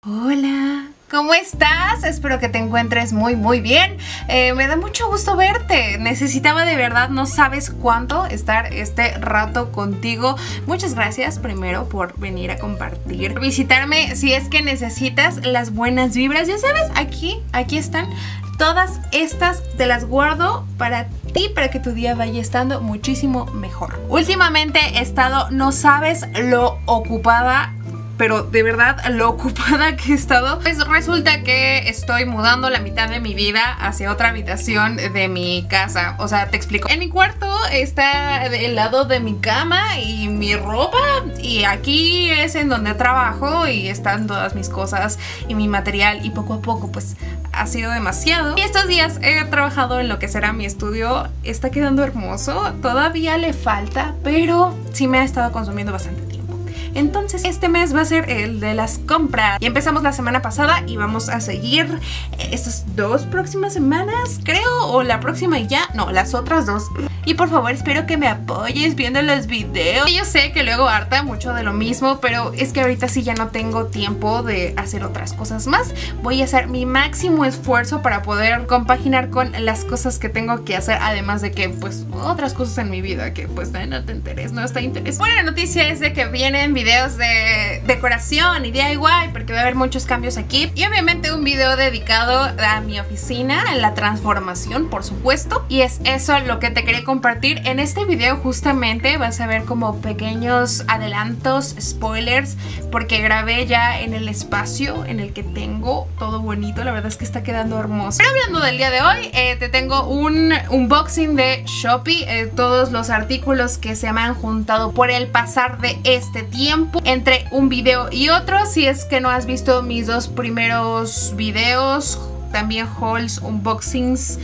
Hola, ¿cómo estás? Espero que te encuentres muy bien. Me da mucho gusto verte. Necesitaba de verdad, no sabes cuánto, estar este rato contigo. Muchas gracias primero por venir a compartir, visitarme si es que necesitas las buenas vibras. Ya sabes, aquí están. Todas estas te las guardo para ti, para que tu día vaya estando muchísimo mejor. Últimamente he estado, no sabes lo ocupada, pero de verdad lo ocupada que he estado. Pues resulta que estoy mudando la mitad de mi vida hacia otra habitación de mi casa. O sea, te explico. En mi cuarto está el lado de mi cama y mi ropa, y aquí es en donde trabajo y están todas mis cosas y mi material, y poco a poco pues ha sido demasiado. Y estos días he trabajado en lo que será mi estudio. Está quedando hermoso. Todavía le falta, pero sí me ha estado consumiendo bastante tiempo. Entonces este mes va a ser el de las compras. Y empezamos la semana pasada y vamos a seguir estas 2 próximas semanas, creo, o la próxima y ya. No, las otras 2. Y por favor, espero que me apoyes viendo los videos. Yo sé que luego harta mucho de lo mismo, pero es que ahorita sí ya no tengo tiempo de hacer otras cosas más. Voy a hacer mi máximo esfuerzo para poder compaginar con las cosas que tengo que hacer, además de que pues otras cosas en mi vida que pues no te interesa, no está interesante. Buena noticia es de que vienen videos de decoración y DIY, porque va a haber muchos cambios aquí, y obviamente un video dedicado a mi oficina, a la transformación, por supuesto. Y es eso lo que te quería compartir en este video. Justamente vas a ver como pequeños adelantos, spoilers, porque grabé ya en el espacio en el que tengo todo bonito. La verdad es que está quedando hermoso. Pero hablando del día de hoy, te tengo un unboxing de Shopee, todos los artículos que se me han juntado por el pasar de este tiempo entre un video y otro. Si es que no has visto mis 2 primeros videos, también hauls, unboxings,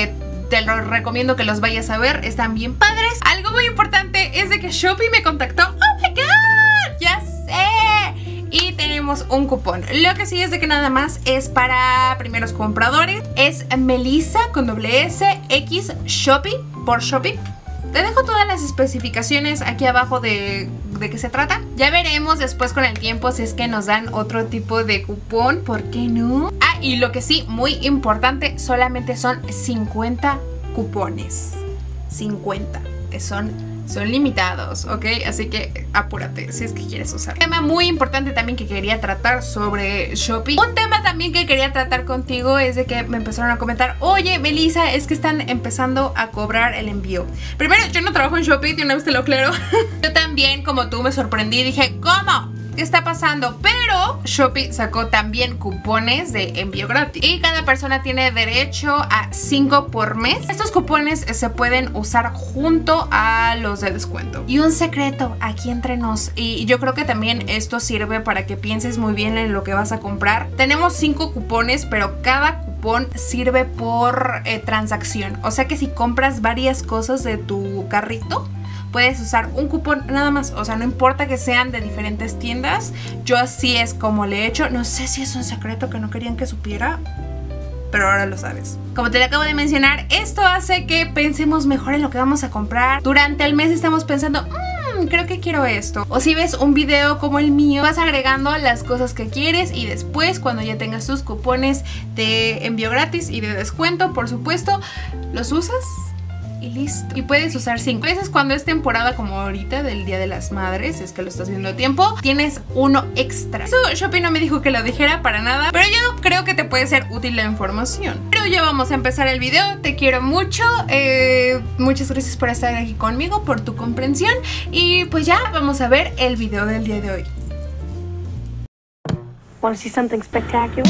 te lo recomiendo que los vayas a ver, están bien padres. Algo muy importante es de que Shopee me contactó. ¡Oh my god! ¡Ya sé! Y tenemos un cupón. Lo que sí es de que nada más es para primeros compradores. Es Melissa con doble S, X, Shopee, por Shopee. Te dejo todas las especificaciones aquí abajo de qué se trata. Ya veremos después con el tiempo si es que nos dan otro tipo de cupón. ¿Por qué no? Ah, y lo que sí, muy importante, solamente son 50 cupones. 50. Son limitados, ¿ok? Así que apúrate si es que quieres usar. Un tema muy importante también que quería tratar sobre Shopee. Un tema también que quería tratar contigo es de que me empezaron a comentar: oye, Melissa, es que están empezando a cobrar el envío. Primero, yo no trabajo en Shopee, de una vez te lo aclaro. Yo también, como tú, me sorprendí. Dije, ¿cómo? ¿Qué está pasando? Pero Shopee sacó también cupones de envío gratis y cada persona tiene derecho a 5 por mes. Estos cupones se pueden usar junto a los de descuento. Y un secreto aquí entre nos, y yo creo que también esto sirve para que pienses muy bien en lo que vas a comprar. Tenemos 5 cupones, pero cada cupón sirve por transacción. O sea que si compras varias cosas de tu carrito, puedes usar un cupón nada más. O sea, no importa que sean de diferentes tiendas. Yo así es como le he hecho. No sé si es un secreto que no querían que supiera, pero ahora lo sabes. Como te lo acabo de mencionar, esto hace que pensemos mejor en lo que vamos a comprar. Durante el mes estamos pensando, creo que quiero esto. O si ves un video como el mío, vas agregando las cosas que quieres, y después, cuando ya tengas tus cupones de envío gratis y de descuento, por supuesto, los usas y listo. Y puedes usar 5 veces cuando es temporada como ahorita del Día de las Madres, es que lo estás viendo a tiempo, tienes uno extra. Eso Shopee no me dijo que lo dijera para nada, pero yo creo que te puede ser útil la información. Pero ya vamos a empezar el video. Te quiero mucho, muchas gracias por estar aquí conmigo, por tu comprensión, y pues ya vamos a ver el video del día de hoy. Want to see something spectacular?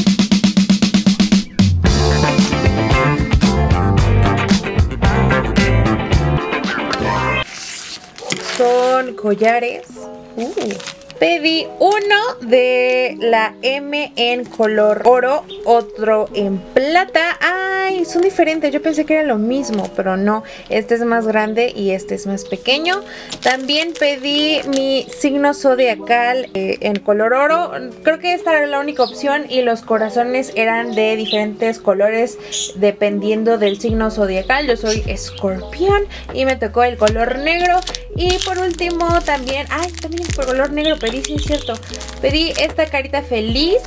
Son collares. Pedí uno de la M en color oro, otro en plata. ¡Ay! Son diferentes. Yo pensé que era lo mismo, pero no. Este es más grande y este es más pequeño. También pedí mi signo zodiacal en color oro. Creo que esta era la única opción, y los corazones eran de diferentes colores dependiendo del signo zodiacal. Yo soy escorpión y me tocó el color negro. Y por último también, también por color negro pedí, sí es cierto, pedí esta carita feliz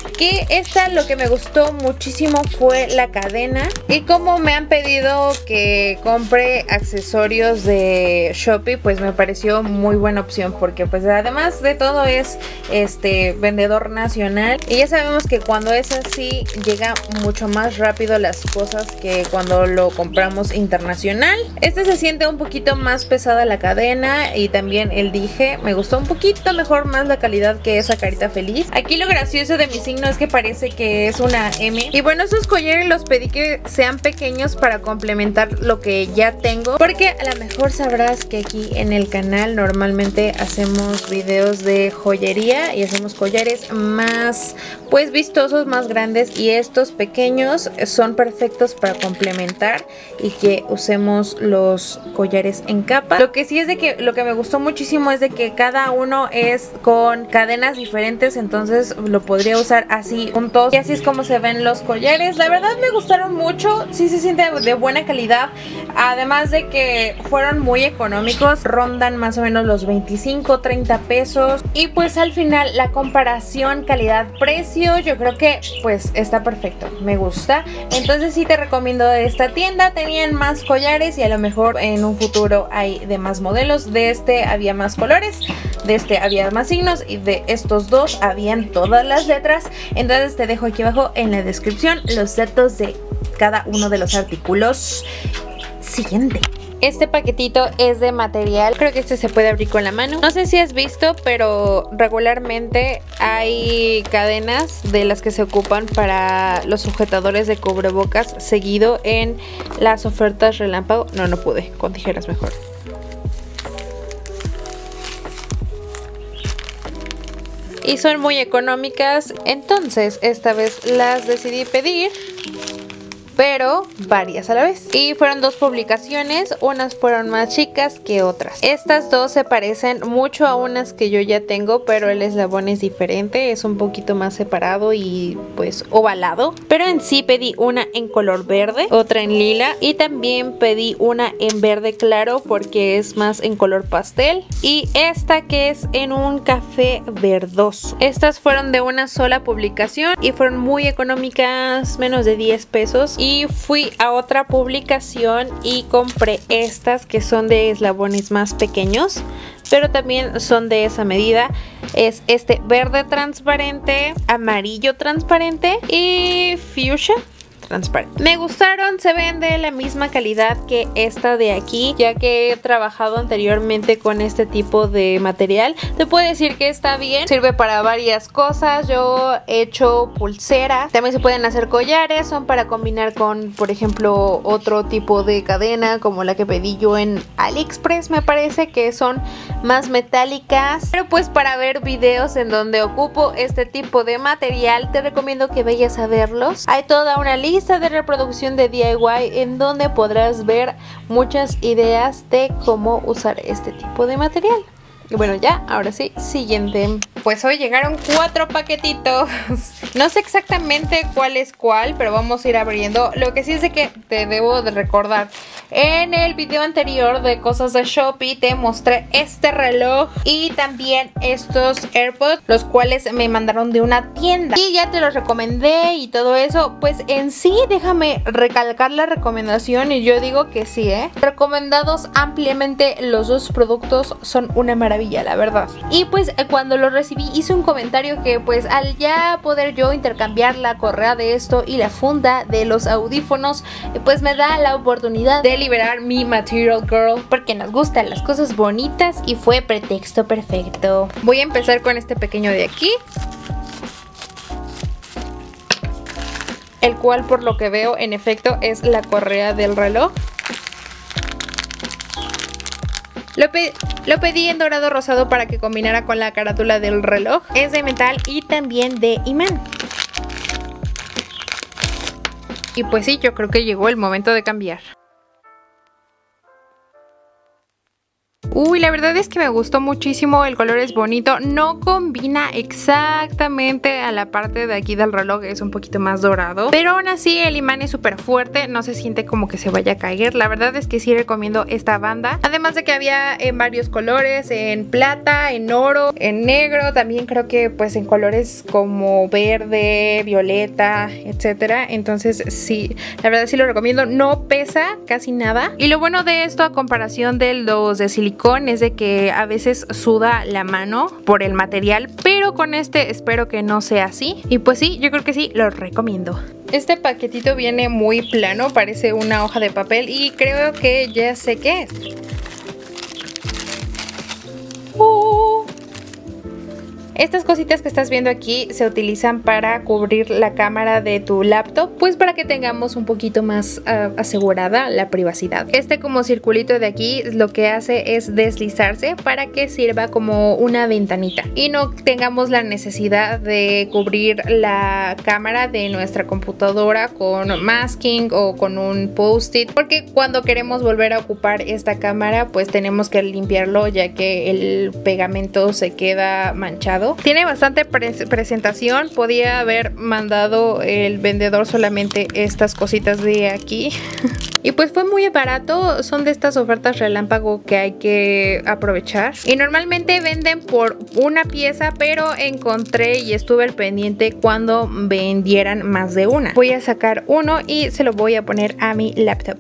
Que esta lo que me gustó muchísimo fue la cadena. Y como me han pedido que compre accesorios de Shopee, pues me pareció muy buena opción, porque pues además de todo es vendedor nacional. Y ya sabemos que cuando es así llega mucho más rápido las cosas que cuando lo compramos internacional. Se siente un poquito más pesada la cadena y también el dije. Me gustó un poquito mejor más la calidad que esa carita feliz. Aquí lo gracioso de mi signo es que parece que es una M. Y bueno, esos collares los pedí que sean pequeños para complementar lo que ya tengo, porque a lo mejor sabrás que aquí en el canal normalmente hacemos videos de joyería y hacemos collares más pues vistosos, más grandes, y estos pequeños son perfectos para complementar y que usemos los collares en capa. Lo que sí es de que lo que me gustó muchísimo es de que cada uno es con cadenas diferentes, entonces lo podría usar así juntos y así es como se ven los collares. La verdad me gustaron mucho, sí se siente de buena calidad, además de que fueron muy económicos, rondan más o menos los 25-30 pesos, y pues al final la comparación calidad-precio yo creo que pues está perfecto, me gusta. Entonces sí te recomiendo esta tienda. Tenían más collares y a lo mejor en un futuro hay de más modelos. De este había más colores, de este había más signos y de estos dos habían todas las letras. Entonces te dejo aquí abajo en la descripción los datos de cada uno de los artículos. Siguiente. Este paquetito es de material, creo que este se puede abrir con la mano. No sé si has visto, pero regularmente hay cadenas de las que se ocupan para los sujetadores de cubrebocas seguido en las ofertas relámpago. No pude, con tijeras mejor. Y son muy económicas, entonces esta vez las decidí pedir, pero varias a la vez. Y fueron dos publicaciones, unas fueron más chicas que otras. Estas dos se parecen mucho a unas que yo ya tengo, pero el eslabón es diferente, es un poquito más separado y pues ovalado. Pero en sí pedí una en color verde, otra en lila, y también pedí una en verde claro porque es más en color pastel, y esta que es en un café verdoso. Estas fueron de una sola publicación y fueron muy económicas, menos de 10 pesos. Y fui a otra publicación y compré estas que son de eslabones más pequeños, pero también son de esa medida. Es este verde transparente, amarillo transparente y fuchsia transparente. Me gustaron, se ven de la misma calidad que esta de aquí, ya que he trabajado anteriormente con este tipo de material. Te puedo decir que está bien, sirve para varias cosas. Yo he hecho pulseras, también se pueden hacer collares, son para combinar con, por ejemplo, otro tipo de cadena como la que pedí yo en AliExpress, me parece, que son más metálicas. Pero pues para ver videos en donde ocupo este tipo de material, te recomiendo que vayas a verlos. Hay toda una lista de reproducción de DIY en donde podrás ver muchas ideas de cómo usar este tipo de material. Y bueno, ya, ahora sí, siguiente. Pues hoy llegaron 4 paquetitos. No sé exactamente cuál es cuál, pero vamos a ir abriendo. Lo que sí es de que te debo de recordar, en el video anterior de cosas de Shopee te mostré este reloj y también estos AirPods, los cuales me mandaron de una tienda y ya te los recomendé y todo eso. Pues en sí, déjame recalcar la recomendación, y yo digo que sí, recomendados ampliamente. Los dos productos son una maravilla, la verdad. Y pues cuando lo recibí hice un comentario que pues al ya poder yo intercambiar la correa de esto y la funda de los audífonos, pues me da la oportunidad de liberar mi Material Girl, porque nos gustan las cosas bonitas y fue pretexto perfecto. Voy a empezar con este pequeño de aquí, el cual por lo que veo en efecto es la correa del reloj. Lo pedí en dorado rosado para que combinara con la carátula del reloj. Es de metal y también de imán. Y pues sí, yo creo que llegó el momento de cambiar. Uy, la verdad es que me gustó muchísimo, el color es bonito, no combina exactamente a la parte de aquí del reloj, es un poquito más dorado, pero aún así el imán es súper fuerte, no se siente como que se vaya a caer. La verdad es que sí recomiendo esta banda, además de que había en varios colores, en plata, en oro, en negro, también creo que pues en colores como verde, violeta, etcétera. Entonces sí, la verdad sí lo recomiendo, no pesa casi nada. Y lo bueno de esto a comparación de los de silicón es de que a veces suda la mano por el material, pero con este espero que no sea así. Y pues sí, yo creo que sí, lo recomiendo. Este paquetito viene muy plano, parece una hoja de papel y creo que ya sé qué es. Estas cositas que estás viendo aquí se utilizan para cubrir la cámara de tu laptop, pues para que tengamos un poquito más asegurada la privacidad. Este como circulito de aquí lo que hace es deslizarse para que sirva como una ventanita y no tengamos la necesidad de cubrir la cámara de nuestra computadora con masking o con un post-it, porque cuando queremos volver a ocupar esta cámara pues tenemos que limpiarlo, ya que el pegamento se queda manchado. Tiene bastante presentación, podía haber mandado el vendedor solamente estas cositas de aquí y pues fue muy barato, son de estas ofertas relámpago que hay que aprovechar y normalmente venden por una pieza, pero encontré y estuve al pendiente cuando vendieran más de una. Voy a sacar uno y se lo voy a poner a mi laptop.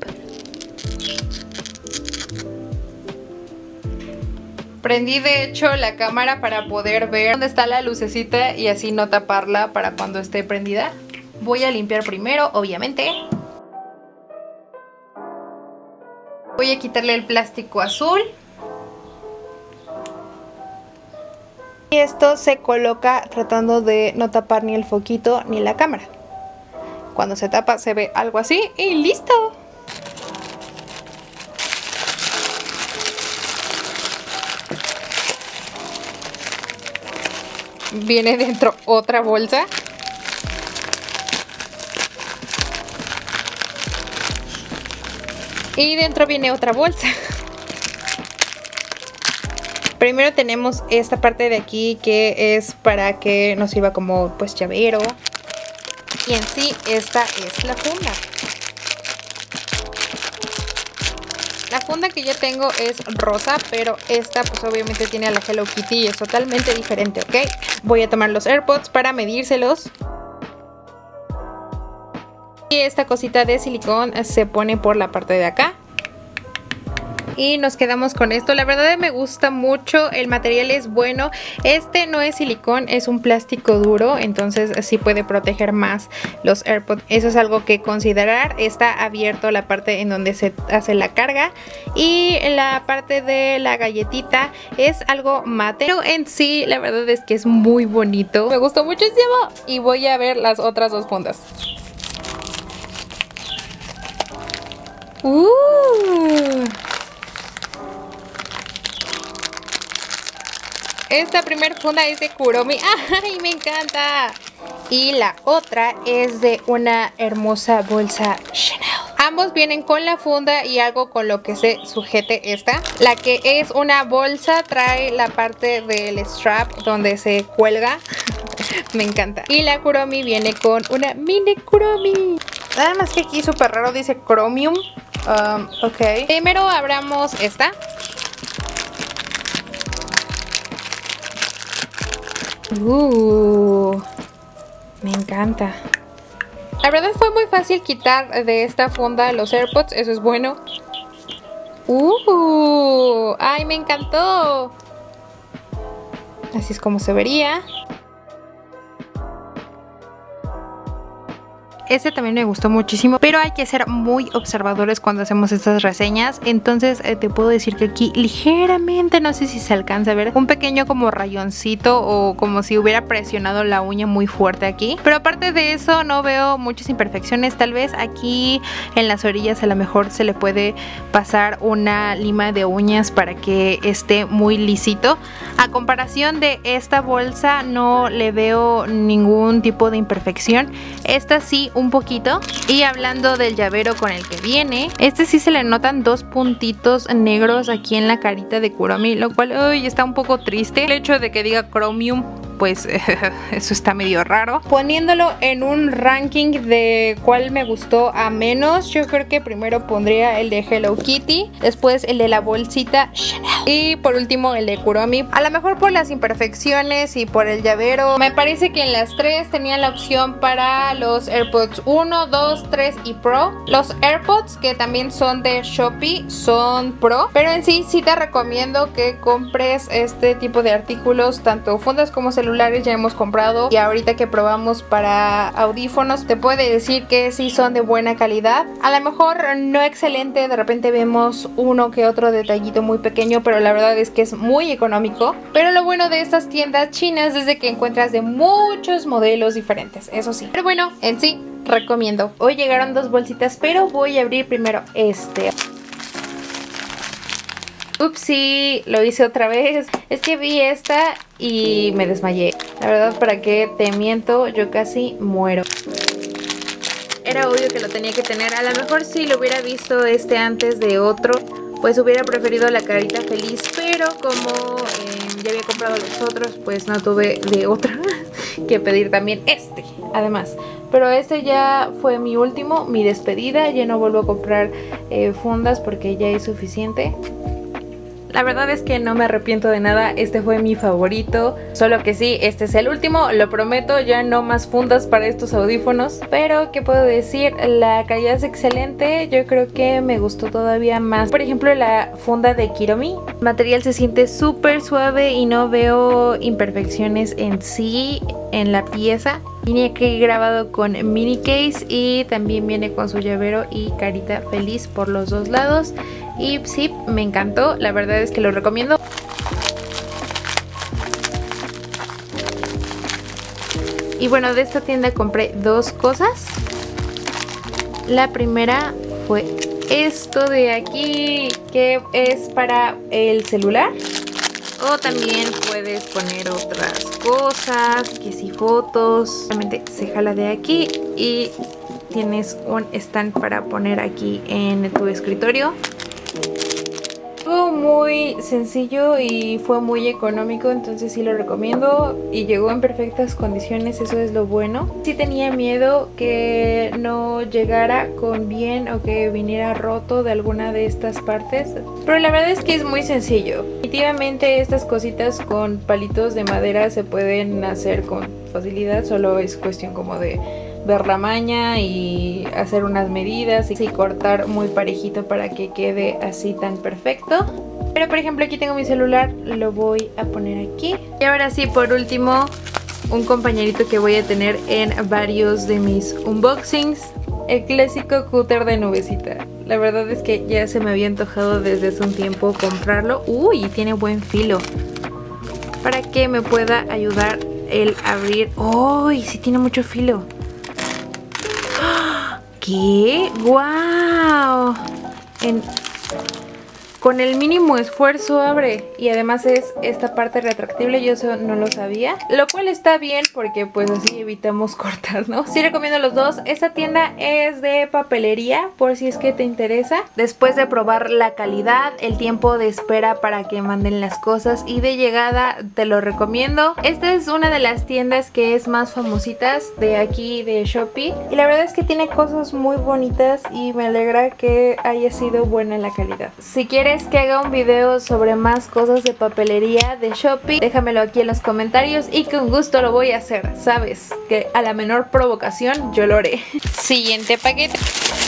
Prendí de hecho la cámara para poder ver dónde está la lucecita y así no taparla para cuando esté prendida. Voy a limpiar primero, obviamente. Voy a quitarle el plástico azul. Y esto se coloca tratando de no tapar ni el foquito ni la cámara. Cuando se tapa se ve algo así y ¡listo! Viene dentro otra bolsa. Y dentro viene otra bolsa. Primero tenemos esta parte de aquí que es para que nos sirva como pues llavero. Y en sí esta es la funda. La funda que yo tengo es rosa, pero esta pues obviamente tiene a la Hello Kitty y es totalmente diferente, ¿ok? Voy a tomar los AirPods para medírselos. Y esta cosita de silicón se pone por la parte de acá. Y nos quedamos con esto. La verdad me gusta mucho, el material es bueno. Este no es silicón, es un plástico duro, entonces sí puede proteger más los AirPods. Eso es algo que considerar. Está abierto la parte en donde se hace la carga y la parte de la galletita es algo mate, pero en sí la verdad es que es muy bonito. Me gustó muchísimo y voy a ver las otras dos fundas. Esta primera funda es de Kuromi. ¡Ay, me encanta! Y la otra es de una hermosa bolsa Chanel. Ambos vienen con la funda y algo con lo que se sujete esta. La que es una bolsa trae la parte del strap donde se cuelga. Me encanta. Y la Kuromi viene con una mini Kuromi. Nada más que aquí súper raro dice Chromium. Ok. Primero abramos esta. Me encanta. La verdad fue muy fácil quitar de esta funda los AirPods, eso es bueno. ¡Ay, me encantó! Así es como se vería. Este también me gustó muchísimo, pero hay que ser muy observadores cuando hacemos estas reseñas. Entonces te puedo decir que aquí ligeramente, no sé si se alcanza a ver, un pequeño como rayoncito o como si hubiera presionado la uña muy fuerte aquí. Pero aparte de eso no veo muchas imperfecciones. Tal vez aquí en las orillas a lo mejor se le puede pasar una lima de uñas para que esté muy lisito. A comparación de esta bolsa no le veo ningún tipo de imperfección. Esta sí un poquito. Y hablando del llavero con el que viene, este sí se le notan dos puntitos negros aquí en la carita de Kuromi, lo cual está un poco triste. El hecho de que diga Chromium, pues eso está medio raro. Poniéndolo en un ranking de cuál me gustó a menos, yo creo que primero pondría el de Hello Kitty, después el de la bolsita Chanel y por último el de Kuromi. A lo mejor por las imperfecciones y por el llavero, me parece que en las tres tenía la opción para los AirPods 1, 2, 3 y Pro. Los AirPods, que también son de Shopee, son Pro, pero en sí te recomiendo que compres este tipo de artículos, tanto fundas como celulares ya hemos comprado, y ahorita que probamos para audífonos te puede decir que sí son de buena calidad. A lo mejor no excelente, de repente vemos uno que otro detallito muy pequeño, pero la verdad es que es muy económico. Pero lo bueno de estas tiendas chinas es de que encuentras de muchos modelos diferentes, eso sí. Pero bueno, en sí recomiendo. Hoy llegaron dos bolsitas, pero voy a abrir primero este. Upsi, lo hice otra vez. Es que vi esta y me desmayé. La verdad, ¿para qué te miento? Yo casi muero. Era obvio que lo tenía que tener. A lo mejor si lo hubiera visto este antes de otro, pues hubiera preferido la carita feliz. Pero como ya había comprado los otros, pues no tuve de otra que pedir también este. Además, pero este ya fue mi último, mi despedida. Ya no vuelvo a comprar fundas porque ya es suficiente. La verdad es que no me arrepiento de nada, este fue mi favorito. Solo que sí, este es el último, lo prometo, ya no más fundas para estos audífonos. Pero, ¿qué puedo decir? La calidad es excelente, yo creo que me gustó todavía más. Por ejemplo, la funda de Kuromi. El material se siente súper suave y no veo imperfecciones en sí, en la pieza. Viene aquí grabado con mini case y también viene con su llavero y carita feliz por los dos lados. Y sí, me encantó, la verdad es que lo recomiendo. Y bueno, de esta tienda compré dos cosas. La primera fue esto de aquí, que es para el celular. O también puedes poner otras cosas, que si fotos. Realmente se jala de aquí y tienes un stand para poner aquí en tu escritorio. Fue muy sencillo y fue muy económico, entonces sí lo recomiendo y llegó en perfectas condiciones, eso es lo bueno. Sí tenía miedo que no llegara con bien o que viniera roto de alguna de estas partes, pero la verdad es que es muy sencillo. Definitivamente estas cositas con palitos de madera se pueden hacer con facilidad, solo es cuestión como de ver la maña y hacer unas medidas y cortar muy parejito para que quede así tan perfecto. Pero por ejemplo aquí tengo mi celular, lo voy a poner aquí. Y ahora sí, por último, un compañerito que voy a tener en varios de mis unboxings, el clásico cúter de nubecita. La verdad es que ya se me había antojado desde hace un tiempo comprarlo. Uy, tiene buen filo para que me pueda ayudar el abrir. Uy, sí tiene mucho filo. ¿Qué? ¡Guau! Con el mínimo esfuerzo abre. Y además es esta parte retractible. Yo eso no lo sabía. Lo cual está bien porque pues así evitamos cortar, ¿no? Sí recomiendo los dos. Esta tienda es de papelería, por si es que te interesa. Después de probar la calidad, el tiempo de espera para que manden las cosas y de llegada, te lo recomiendo. Esta es una de las tiendas que es más famositas de aquí de Shopee. Y la verdad es que tiene cosas muy bonitas y me alegra que haya sido buena la calidad. Si quieres que haga un video sobre más cosas de papelería de Shopee, déjamelo aquí en los comentarios y con gusto lo voy a hacer. Sabes que a la menor provocación yo lo haré. Siguiente paquete.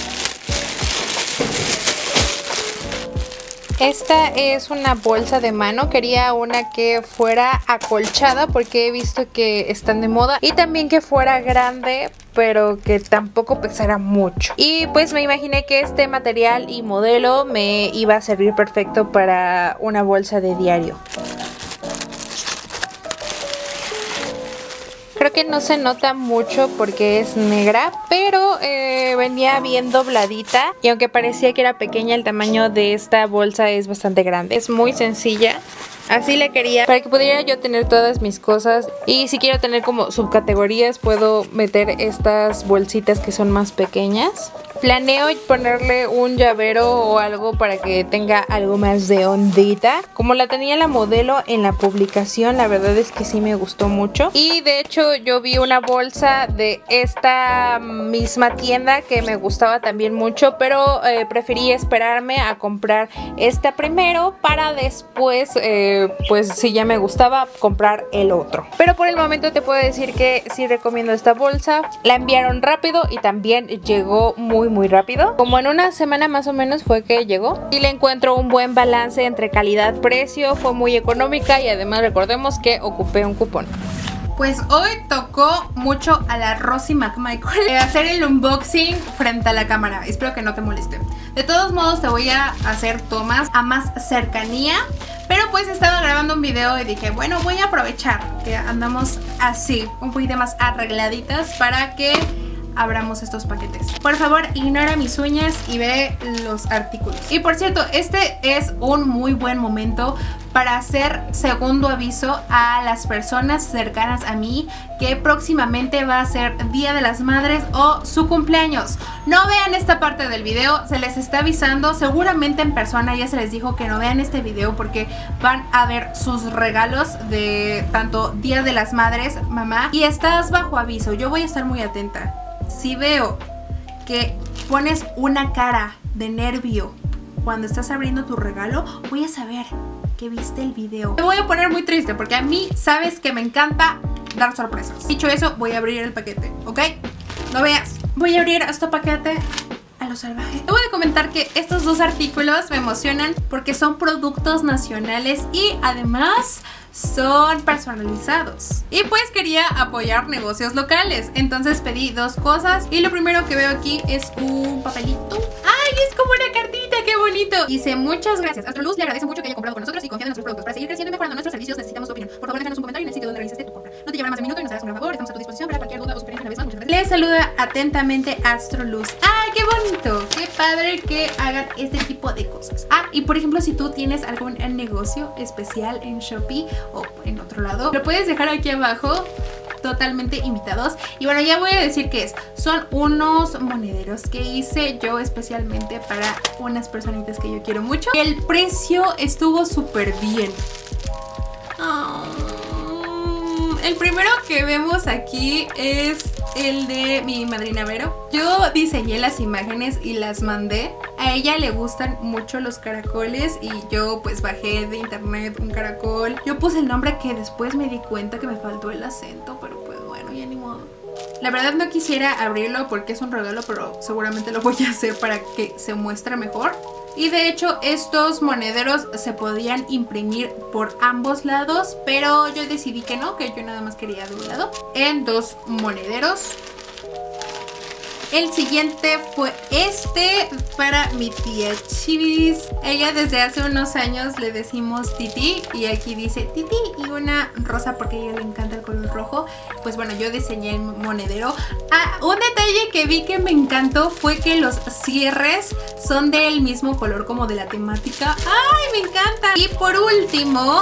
Esta es una bolsa de mano. Quería una que fuera acolchada porque he visto que están de moda. Y también que fuera grande, pero que tampoco pesara mucho. Y pues me imaginé que este material y modelo me iba a servir perfecto para una bolsa de diario. Creo que no se nota mucho porque es negra, pero venía bien dobladita. Y aunque parecía que era pequeña, el tamaño de esta bolsa es bastante grande. Es muy sencilla. Así le quería, para que pudiera yo tener todas mis cosas. Y si quiero tener como subcategorías, puedo meter estas bolsitas que son más pequeñas. Planeo ponerle un llavero o algo para que tenga algo más de ondita. Como la tenía la modelo en la publicación, la verdad es que sí me gustó mucho. Y de hecho yo vi una bolsa de esta misma tienda que me gustaba también mucho, pero preferí esperarme a comprar esta primero para después, pues si ya me gustaba, comprar el otro. Pero por el momento te puedo decir que sí recomiendo esta bolsa. La enviaron rápido y también llegó muy rápido, como en una semana más o menos fue que llegó, y le encuentro un buen balance entre calidad-precio, fue muy económica y además recordemos que ocupé un cupón. Pues hoy tocó mucho a la Rosy McMichael hacer el unboxing frente a la cámara. Espero que no te moleste. De todos modos te voy a hacer tomas a más cercanía, pero pues estaba grabando un video y dije, bueno, voy a aprovechar que andamos así, un poquito más arregladitas para que abramos estos paquetes. Por favor, ignora mis uñas y ve los artículos. Y por cierto, este es un muy buen momento para hacer segundo aviso a las personas cercanas a mí que próximamente va a ser Día de las Madres o su cumpleaños. No vean esta parte del video, se les está avisando, seguramente en persona ya se les dijo que no vean este video porque van a ver sus regalos de tanto Día de las Madres, mamá, y estás bajo aviso. Yo voy a estar muy atenta. Si veo que pones una cara de nervio cuando estás abriendo tu regalo, voy a saber que viste el video. Me voy a poner muy triste porque a mí sabes que me encanta dar sorpresas. Dicho eso, voy a abrir el paquete, ¿ok? No veas. Voy a abrir este paquete a lo salvaje. Te voy a comentar que estos dos artículos me emocionan porque son productos nacionales y además son personalizados. Y pues quería apoyar negocios locales, entonces pedí dos cosas. Y lo primero que veo aquí es un papelito. ¡Ay! Es como una cartita, ¡qué bonito! Dice, muchas gracias. Astroluz le agradece mucho que haya comprado con nosotros y confiado en nuestros productos. Para seguir creciendo y mejorando nuestros servicios necesitamos tu opinión. Por favor, déjanos un comentario en el sitio donde realizaste tu compra. No te llevará más de un minuto y nos harás un gran favor. Estamos a tu disposición para cualquier duda o sugerencia. Una vez más, muchas gracias. Les saluda atentamente Astroluz. ¡Ay, qué bonito! ¡Qué padre que hagan este tipo de cosas! Ah, y por ejemplo, si tú tienes algún negocio especial en Shopee o en otro lado, lo puedes dejar aquí abajo, totalmente invitados. Y bueno, ya voy a decir qué es. Son unos monederos que hice yo especialmente para unas personitas que yo quiero mucho. El precio estuvo súper bien. El primero que vemos aquí es el de mi madrina Vero. Yo diseñé las imágenes y las mandé. A ella le gustan mucho los caracoles y yo pues bajé de internet un caracol. Yo puse el nombre que después me di cuenta que me faltó el acento, pero pues bueno, ya ni modo. La verdad no quisiera abrirlo porque es un regalo, pero seguramente lo voy a hacer para que se muestre mejor. Y de hecho estos monederos se podían imprimir por ambos lados, pero yo decidí que no, que yo nada más quería de un lado, en dos monederos. El siguiente fue este para mi tía Chivis. Ella desde hace unos años le decimos Titi y aquí dice Titi y una rosa porque a ella le encanta el color rojo. Pues bueno, yo diseñé el monedero. Ah, un detalle que vi que me encantó fue que los cierres son del mismo color como de la temática. ¡Ay, me encanta! Y por último,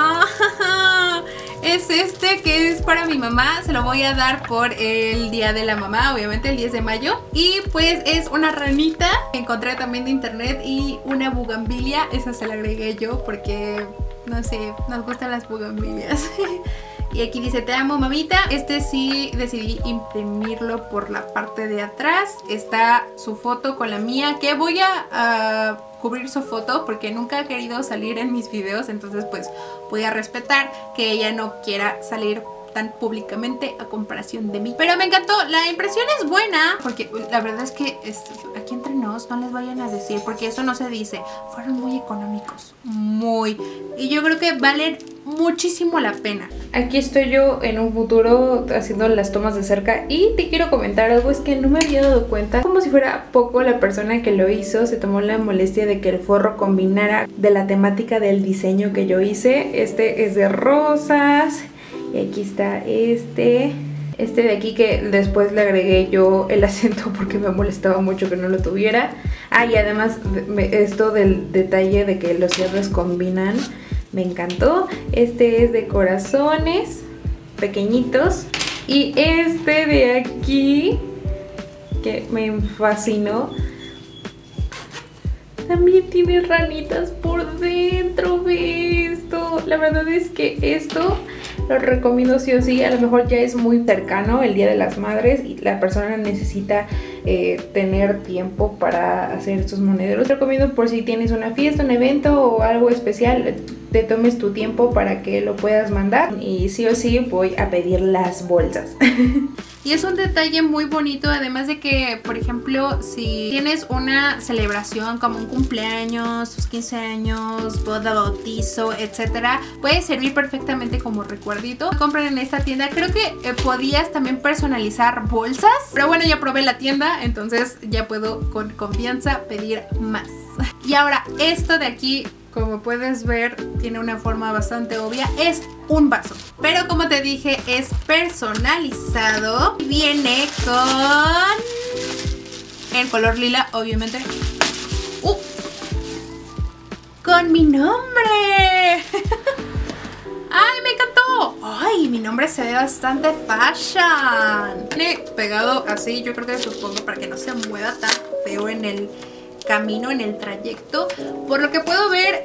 es este que es para mi mamá. Se lo voy a dar por el Día de la Mamá, obviamente el 10 de mayo. Y pues es una ranita que encontré también de internet y una bugambilia. Esa se la agregué yo porque, no sé, nos gustan las bugambilias. Y aquí dice, te amo mamita. Este sí decidí imprimirlo por la parte de atrás. Está su foto con la mía, que voy a cubrir su foto porque nunca ha querido salir en mis videos. Entonces pues voy a respetar que ella no quiera salir tan públicamente a comparación de mí. Pero me encantó, la impresión es buena. Porque la verdad es que aquí entre nos no les vayan a decir, porque eso no se dice. Fueron muy económicos, muy. Y yo creo que valen muchísimo la pena. Aquí estoy yo en un futuro haciendo las tomas de cerca. Y te quiero comentar algo, es que no me había dado cuenta. Como si fuera poco, la persona que lo hizo se tomó la molestia de que el forro combinara de la temática del diseño que yo hice. Este es de rosas. Y aquí está este de aquí que después le agregué yo el acento porque me molestaba mucho que no lo tuviera. Ah, y además esto del detalle de que los cierres combinan me encantó. Este es de corazones pequeñitos. Y este de aquí, que me fascinó, también tiene ranitas por dentro. Ve esto. La verdad es que esto lo recomiendo sí o sí. A lo mejor ya es muy cercano el Día de las Madres y la persona necesita tener tiempo para hacer estos monederos. Recomiendo por si tienes una fiesta, un evento o algo especial, te tomes tu tiempo para que lo puedas mandar. Y sí o sí voy a pedir las bolsas. Y es un detalle muy bonito, además de que, por ejemplo, si tienes una celebración como un cumpleaños, tus 15 años, boda, bautizo, etcétera, puede servir perfectamente como recuerdito. Compran en esta tienda. Creo que podías también personalizar bolsas, pero bueno, ya probé la tienda, entonces ya puedo con confianza pedir más. Y ahora, esto de aquí, como puedes ver, tiene una forma bastante obvia. Es un vaso, pero como te dije, es personalizado. Viene con el color lila, obviamente. Con mi nombre. ¡Ay, me encantó! ¡Ay, mi nombre se ve bastante fashion! Viene pegado así, yo creo que supongo para que no se mueva tan feo en el camino, en el trayecto. Por lo que puedo ver,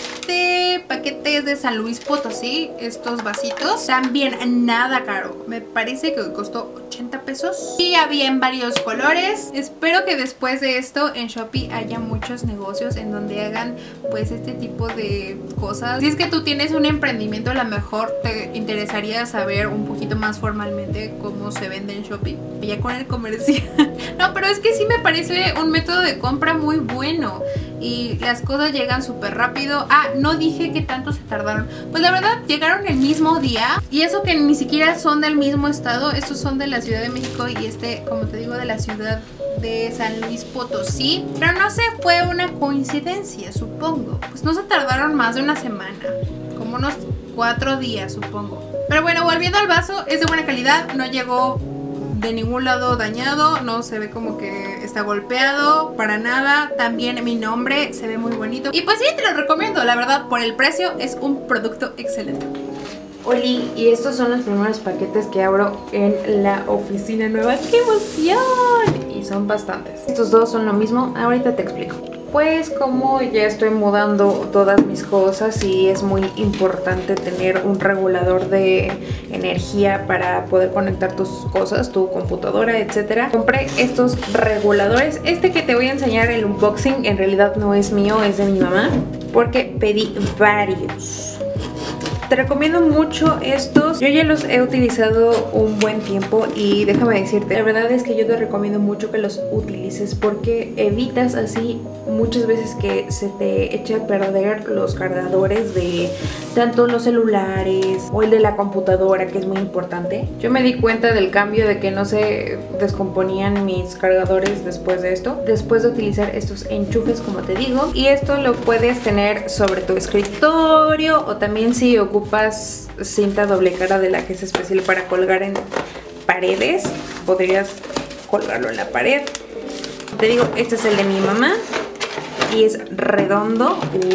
este paquete es de San Luis Potosí. Estos vasitos también nada caro, me parece que costó 80 pesos y había en varios colores. Espero que después de esto en Shopee haya muchos negocios en donde hagan pues este tipo de cosas. Si es que tú tienes un emprendimiento, a lo mejor te interesaría saber un poquito más formalmente cómo se vende en Shopee, ya con el comercial. No, pero es que sí me parece un método de compra muy bueno y las cosas llegan súper rápido. Ah, no dije que tanto se tardaron. Pues la verdad llegaron el mismo día, y eso que ni siquiera son del mismo estado. Estos son de la Ciudad de México y este, como te digo, de la ciudad de San Luis Potosí. Pero no sé, fue una coincidencia, supongo. Pues no se tardaron más de una semana, como unos 4 días, supongo. Pero bueno, volviendo al vaso, es de buena calidad, no llegó de ningún lado dañado, no se ve como que está golpeado, para nada. También mi nombre se ve muy bonito. Y pues sí, te lo recomiendo, la verdad, por el precio es un producto excelente. Oli, y estos son los primeros paquetes que abro en la oficina nueva. ¡Qué emoción! Y son bastantes. Estos dos son lo mismo, ahorita te explico. Pues como ya estoy mudando todas mis cosas y es muy importante tener un regulador de energía para poder conectar tus cosas, tu computadora, etcétera, compré estos reguladores. Este que te voy a enseñar el unboxing en realidad no es mío, es de mi mamá, porque pedí varios. Te recomiendo mucho estos. Yo ya los he utilizado un buen tiempo y déjame decirte, la verdad es que yo te recomiendo mucho que los utilices porque evitas así muchas veces que se te eche a perder los cargadores de tanto los celulares o el de la computadora, que es muy importante. Yo me di cuenta del cambio de que no se descomponían mis cargadores después de esto, después de utilizar estos enchufes, como te digo. Y esto lo puedes tener sobre tu escritorio, o también si ocupas cinta doble cara de la que es especial para colgar en paredes, podrías colgarlo en la pared. Te digo, este es el de mi mamá y es redondo.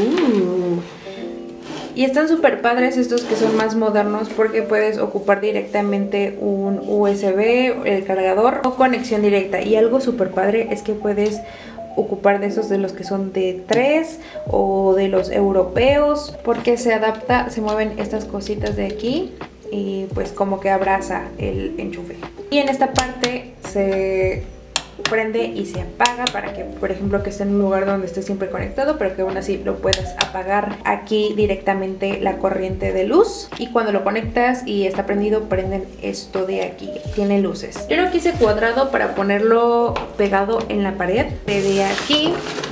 Y están súper padres estos que son más modernos porque puedes ocupar directamente un USB, el cargador, o conexión directa. Y algo súper padre es que puedes ocupar de esos, de los que son de 3 o de los europeos, porque se adapta, se mueven estas cositas de aquí y pues como que abraza el enchufe. Y en esta parte se prende y se apaga para que, por ejemplo, que esté en un lugar donde esté siempre conectado, pero que aún así lo puedas apagar aquí directamente la corriente de luz. Y cuando lo conectas y está prendido, prenden esto de aquí, tiene luces. Yo lo quise cuadrado para ponerlo pegado en la pared de aquí.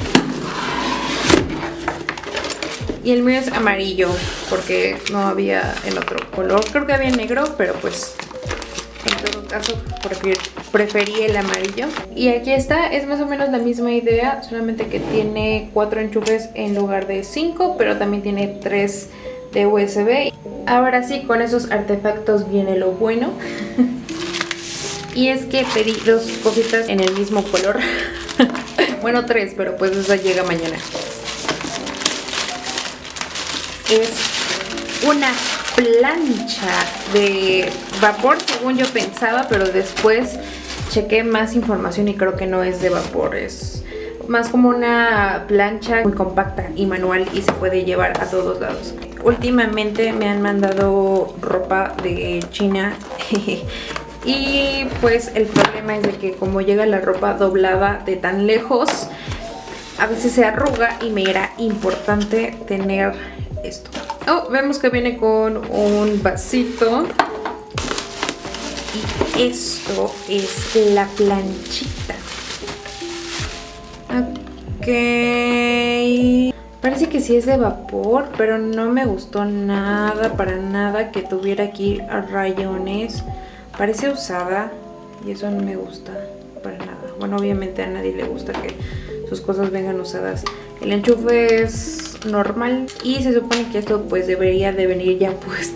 Y el mío es amarillo porque no había en otro color. Creo que había en negro, pero pues en todo caso preferí el amarillo. Y aquí está, es más o menos la misma idea, solamente que tiene 4 enchufes en lugar de 5, pero también tiene 3 de USB. Ahora sí, con esos artefactos viene lo bueno. Y es que pedí 2 cositas en el mismo color. Bueno, 3, pero pues esa llega mañana. es una plancha de vapor, según yo pensaba, pero después chequé más información y creo que no es de vapor, es más como una plancha muy compacta y manual y se puede llevar a todos lados. Últimamente me han mandado ropa de China y pues el problema es de que como llega la ropa doblada de tan lejos, a veces se arruga y me era importante tener esto. Oh, vemos que viene con un vasito. Y esto es la planchita. Ok. Parece que sí es de vapor, pero no me gustó nada, para nada que tuviera aquí rayones. Parece usada y eso no me gusta para nada. Bueno, obviamente a nadie le gusta que sus cosas vengan usadas. El enchufe es normal y se supone que esto pues debería de venir ya puesto.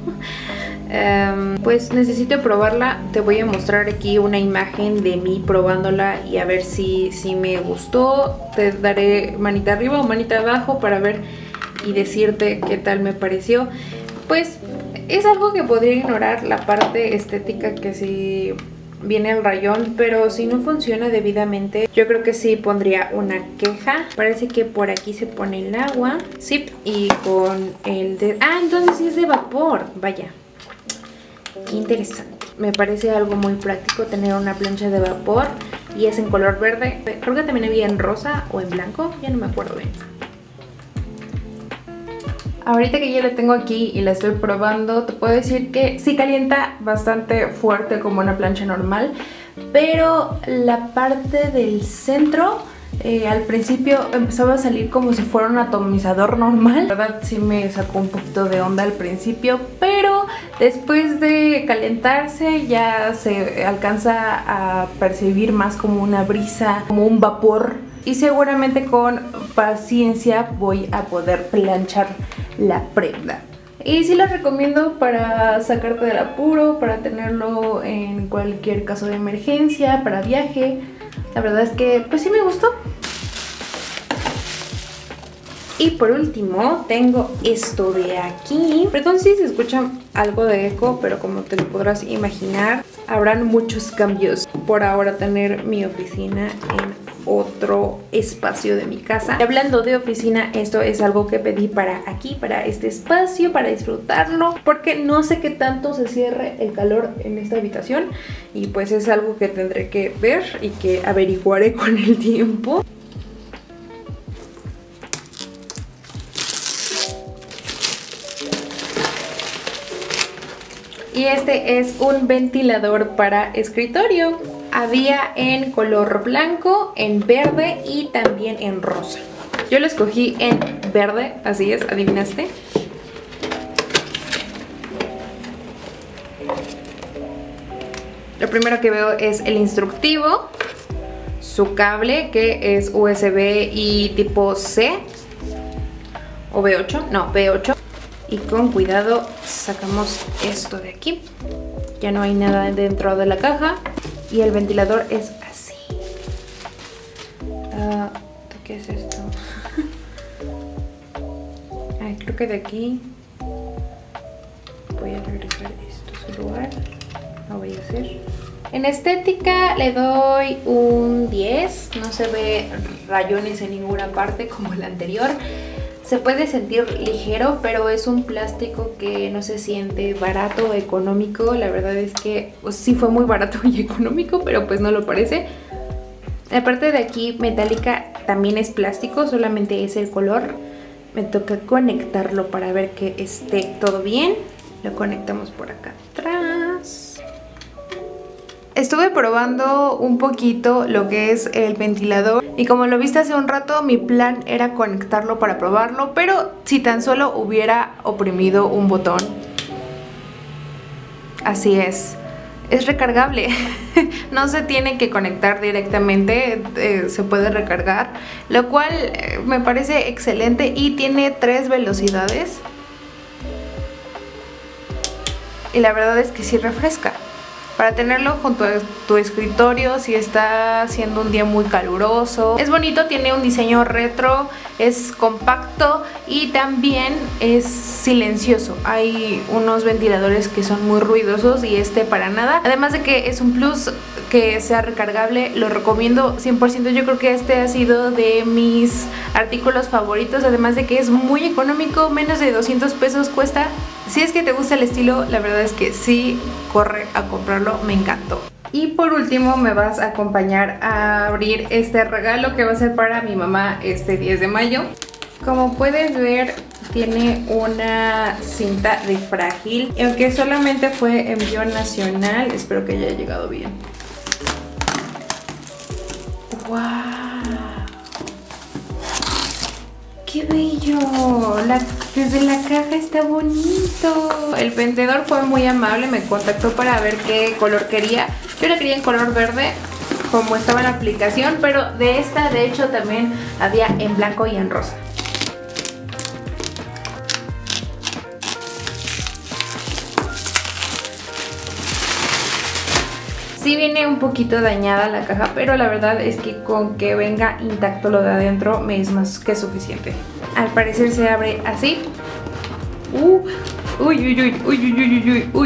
Pues necesito probarla. Te voy a mostrar aquí una imagen de mí probándola y a ver si me gustó. Te daré manita arriba o manita abajo para ver y decirte qué tal me pareció. Pues es algo que podría ignorar, la parte estética, que si viene el rayón, pero si no funciona debidamente, yo creo que sí pondría una queja. Parece que por aquí se pone el agua. Sí, y con el de... Ah, entonces sí es de vapor. Vaya, qué interesante. Me parece algo muy práctico tener una plancha de vapor y es en color verde. Creo que también había en rosa o en blanco, ya no me acuerdo bien. Ahorita que ya la tengo aquí y la estoy probando, te puedo decir que sí calienta bastante fuerte como una plancha normal, pero la parte del centro al principio empezaba a salir como si fuera un atomizador normal. La verdad sí me sacó un poquito de onda al principio, pero después de calentarse ya se alcanza a percibir más como una brisa, como un vapor. Y seguramente con paciencia voy a poder planchar la prenda. Y sí la recomiendo para sacarte del apuro, para tenerlo en cualquier caso de emergencia, para viaje. La verdad es que pues sí me gustó. Y por último tengo esto de aquí. Perdón si se escucha algo de eco, pero como te lo podrás imaginar, habrán muchos cambios por ahora tener mi oficina en otro espacio de mi casa. Y hablando de oficina, esto es algo que pedí para aquí, para este espacio, para disfrutarlo, porque no sé qué tanto se cierre el calor en esta habitación y pues es algo que tendré que ver y que averiguaré con el tiempo. Y este es un ventilador para escritorio. Había en color blanco, en verde y también en rosa. Yo lo escogí en verde, así es, adivinaste. Lo primero que veo es el instructivo, su cable que es USB y tipo C o B8, no, B8. Y con cuidado sacamos esto de aquí. Ya no hay nada dentro de la caja. Y el ventilador es así. ¿Qué es esto? Ay, creo que de aquí voy a regresar esto a su lugar. Lo voy a hacer. En estética le doy un 10. No se ve rayones en ninguna parte como el anterior. Se puede sentir ligero, pero es un plástico que no se siente barato o económico. La verdad es que pues, sí fue muy barato y económico, pero pues no lo parece. La parte de aquí metálica también es plástico, solamente es el color. Me toca conectarlo para ver que esté todo bien. Lo conectamos por acá atrás. Estuve probando un poquito lo que es el ventilador y como lo viste hace un rato, mi plan era conectarlo para probarlo, pero si tan solo hubiera oprimido un botón. Así es recargable. No se tiene que conectar directamente, se puede recargar, lo cual me parece excelente y tiene 3 velocidades. Y la verdad es que sí refresca. para tenerlo junto a tu escritorio si está siendo un día muy caluroso. Es bonito, tiene un diseño retro, es compacto y también es silencioso. Hay unos ventiladores que son muy ruidosos y este para nada. Además de que es un plus que sea recargable, lo recomiendo 100%. Yo creo que este ha sido de mis artículos favoritos, además de que es muy económico, menos de 200 pesos cuesta. Si es que te gusta el estilo, la verdad es que sí, corre a comprarlo, me encantó. Y por último me vas a acompañar a abrir este regalo que va a ser para mi mamá este 10 de mayo. Como puedes ver, tiene una cinta de frágil, aunque solamente fue envío nacional, espero que haya llegado bien. ¡Wow! ¡Qué bello! Desde la caja está bonito. El vendedor fue muy amable, me contactó para ver qué color quería. Yo la quería en color verde, como estaba en la aplicación, pero de esta de hecho también había en blanco y en rosa. Sí viene un poquito dañada la caja, pero la verdad es que con que venga intacto lo de adentro me es más que suficiente. Al parecer se abre así. Uy, uy, uy, uy, uy, uy, uy, uy.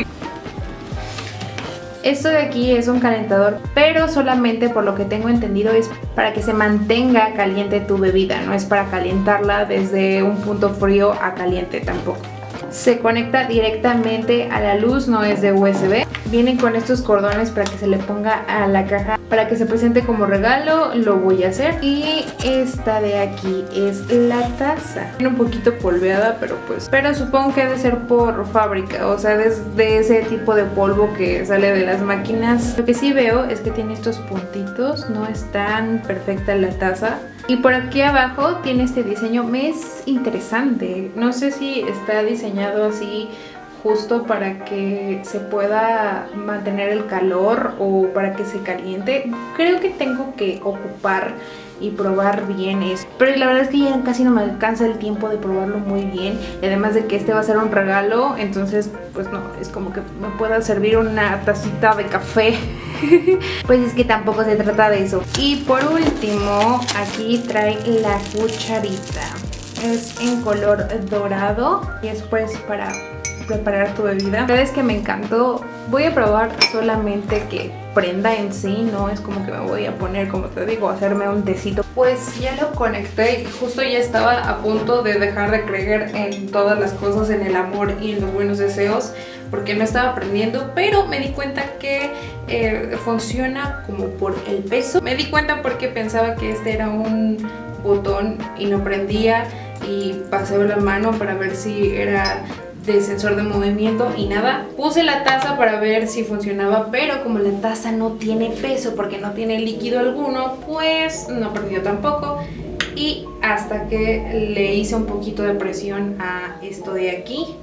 Esto de aquí es un calentador, pero solamente por lo que tengo entendido es para que se mantenga caliente tu bebida, no es para calentarla desde un punto frío a caliente tampoco. Se conecta directamente a la luz, no es de USB. Vienen con estos cordones para que se le ponga a la caja, para que se presente como regalo, lo voy a hacer. Y esta de aquí es la taza. Viene un poquito polveada, pero supongo que debe ser por fábrica, o sea, de ese tipo de polvo que sale de las máquinas. Lo que sí veo es que tiene estos puntitos, no es tan perfecta la taza. Y por aquí abajo tiene este diseño, me es interesante, no sé si está diseñado así justo para que se pueda mantener el calor o para que se caliente. Creo que tengo que ocupar y probar bien eso, pero la verdad es que ya casi no me alcanza el tiempo de probarlo muy bien, y además de que este va a ser un regalo, entonces pues no, es como que me pueda servir una tacita de café. Pues es que tampoco se trata de eso. Y por último aquí trae la cucharita, es en color dorado y es pues para preparar tu bebida. La verdad es que me encantó. Voy a probar solamente que prenda en sí, no es como que me voy a poner, como te digo, a hacerme un tecito. Pues ya lo conecté y justo ya estaba a punto de dejar de creer en todas las cosas, en el amor y en los buenos deseos, porque no estaba prendiendo, pero me di cuenta que funciona como por el peso. Me di cuenta porque pensaba que este era un botón y no prendía, y pasé la mano para ver si era de sensor de movimiento y nada. Puse la taza para ver si funcionaba, pero como la taza no tiene peso porque no tiene líquido alguno, pues no prendió tampoco. Y hasta que le hice un poquito de presión a esto de aquí,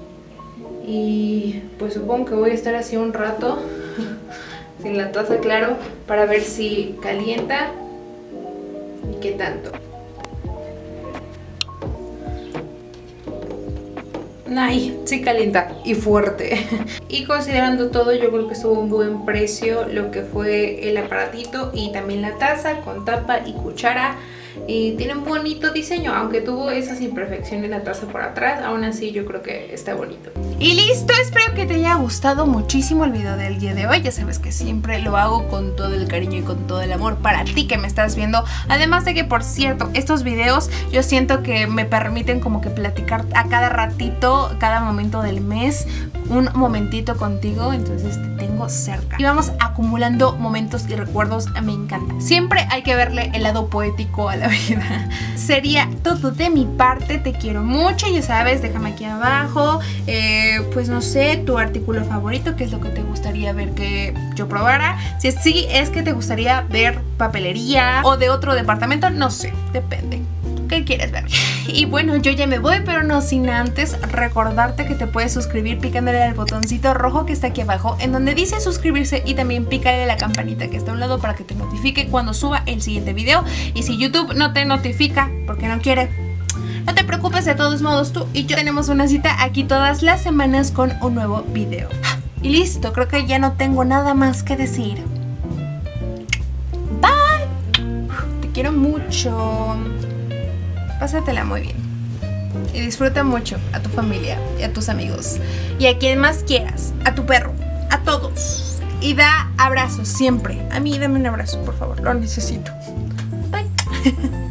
y pues supongo que voy a estar así un rato sin la taza, claro, para ver si calienta y qué tanto. Ay, sí calienta y fuerte. Y considerando todo, yo creo que estuvo un buen precio lo que fue el aparatito y también la taza con tapa y cuchara. Y tiene un bonito diseño, aunque tuvo esas imperfecciones en la taza por atrás, aún así yo creo que está bonito. Y listo, espero que te haya gustado muchísimo el video del día de hoy. Ya sabes que siempre lo hago con todo el cariño y con todo el amor para ti que me estás viendo. Además de que, por cierto, estos videos yo siento que me permiten como que platicar a cada ratito, cada momento del mes, un momentito contigo, entonces te tengo cerca. Y vamos acumulando momentos y recuerdos, me encanta. Siempre hay que verle el lado poético a la vida. Sería todo de mi parte, te quiero mucho, ya sabes, déjame aquí abajo, pues no sé, tu artículo favorito, qué es lo que te gustaría ver que yo probara. Si sí es que te gustaría ver papelería o de otro departamento, no sé, depende. ¿Qué quieres ver? Y bueno, yo ya me voy, pero no sin antes recordarte que te puedes suscribir picándole al botoncito rojo que está aquí abajo, en donde dice suscribirse, y también pícale a la campanita que está a un lado para que te notifique cuando suba el siguiente video. Y si YouTube no te notifica porque no quiere, no te preocupes, de todos modos tú y yo tenemos una cita aquí todas las semanas con un nuevo video. Y listo, creo que ya no tengo nada más que decir. Bye. Te quiero mucho. Pásatela muy bien. Y disfruta mucho a tu familia y a tus amigos. Y a quien más quieras. A tu perro. A todos. Y da abrazos siempre. A mí dame un abrazo, por favor. Lo necesito. Bye.